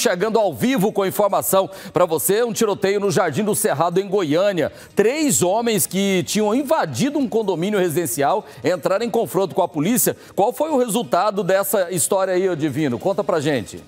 Chegando ao vivo com informação para você, um tiroteio no Jardim do Cerrado, em Goiânia. 3 homens que tinham invadido um condomínio residencial entraram em confronto com a polícia. Qual foi o resultado dessa história aí, Divino? Conta pra gente.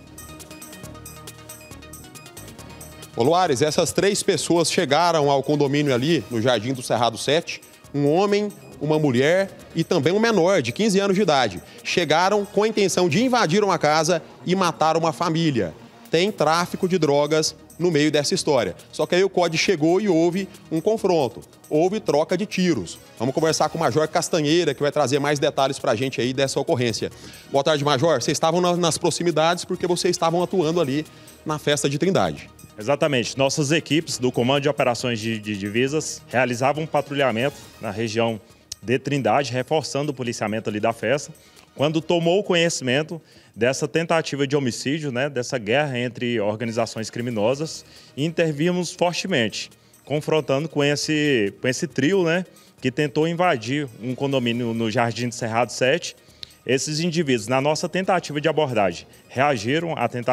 Ô Luares, essas 3 pessoas chegaram ao condomínio ali no Jardim do Cerrado 7. Um homem, uma mulher e também um menor de 15 anos de idade. Chegaram com a intenção de invadir uma casa e matar uma família. Tem tráfico de drogas no meio dessa história. Só que aí o COD chegou e houve um confronto. Houve troca de tiros. Vamos conversar com o Major Castanheira, que vai trazer mais detalhes para a gente aí dessa ocorrência. Boa tarde, Major. Vocês estavam nas proximidades porque vocês estavam atuando ali na festa de Trindade. Exatamente. Nossas equipes do Comando de Operações de Divisas realizavam um patrulhamento na região de Trindade, reforçando o policiamento ali da festa, quando tomou conhecimento dessa tentativa de homicídio, dessa guerra entre organizações criminosas, e intervimos fortemente, confrontando com esse trio, que tentou invadir um condomínio no Jardim do Cerrado 7. Esses indivíduos, na nossa tentativa de abordagem, reagiram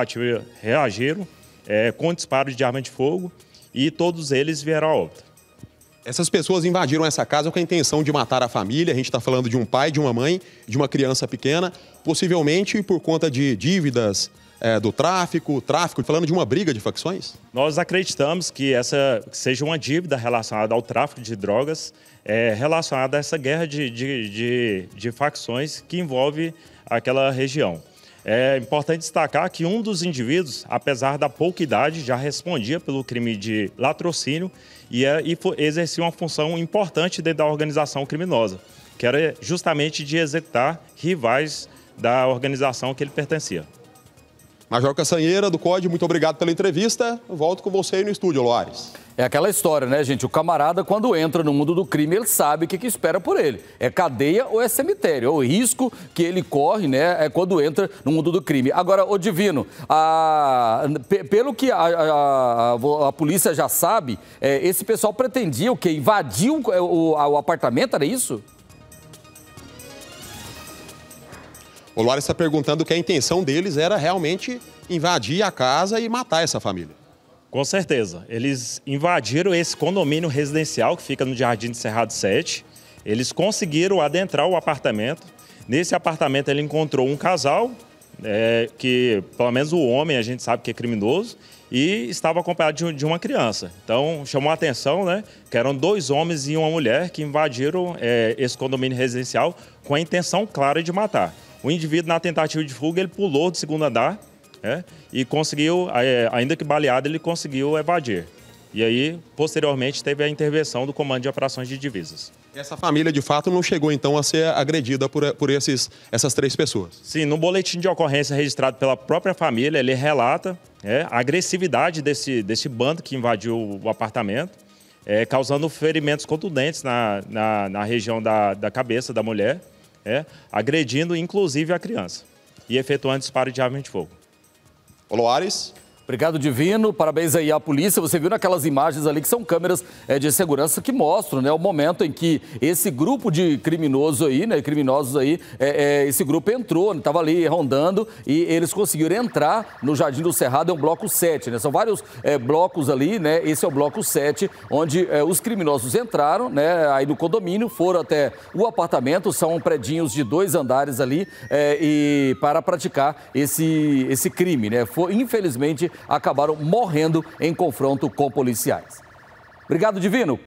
com disparos de arma de fogo e todos eles vieram a óbito. Essas pessoas invadiram essa casa com a intenção de matar a família. A gente está falando de um pai, de uma mãe, de uma criança pequena, possivelmente por conta de dívidas do tráfico, falando de uma briga de facções? Nós acreditamos que essa seja uma dívida relacionada ao tráfico de drogas, relacionada a essa guerra de facções que envolve aquela região. É importante destacar que um dos indivíduos, apesar da pouca idade, já respondia pelo crime de latrocínio e exercia uma função importante dentro da organização criminosa, que era justamente de executar rivais da organização que ele pertencia. Major Castanheira, do COD, muito obrigado pela entrevista. Eu volto com você aí no estúdio, Loares. É aquela história, né, gente? O camarada, quando entra no mundo do crime, ele sabe o que espera por ele. É cadeia ou é cemitério? É o risco que ele corre, quando entra no mundo do crime. Agora, ô Divino, pelo que a polícia já sabe, esse pessoal pretendia o quê? Invadir o apartamento, era isso? O Loares está perguntando que a intenção deles era realmente invadir a casa e matar essa família. Com certeza. Eles invadiram esse condomínio residencial que fica no Jardim do Cerrado 7. Eles conseguiram adentrar o apartamento. Nesse apartamento ele encontrou um casal, que pelo menos o homem a gente sabe que é criminoso, e estava acompanhado de uma criança. Então chamou a atenção, que eram 2 homens e uma mulher que invadiram esse condomínio residencial com a intenção clara de matar. O indivíduo, na tentativa de fuga, ele pulou do 2º andar e conseguiu, ainda que baleado, ele conseguiu evadir. E aí, posteriormente, teve a intervenção do Comando de Operações de Divisas. Essa família, de fato, não chegou, então, a ser agredida por essas 3 pessoas? Sim, no boletim de ocorrência registrado pela própria família, ele relata a agressividade desse bando que invadiu o apartamento, causando ferimentos contundentes na região da cabeça da mulher, agredindo inclusive a criança e efetuando disparo de arma de fogo. Ô Loares. Obrigado, Divino. Parabéns aí à polícia. Você viu naquelas imagens ali que são câmeras de segurança que mostram, o momento em que esse grupo de criminosos aí, esse grupo entrou, estava ali rondando e eles conseguiram entrar no Jardim do Cerrado, é um bloco 7, São vários blocos ali, esse é o bloco 7, onde os criminosos entraram, aí no condomínio, foram até o apartamento, são predinhos de 2 andares ali, e para praticar esse crime, Infelizmente, acabaram morrendo em confronto com policiais. Obrigado, Divino.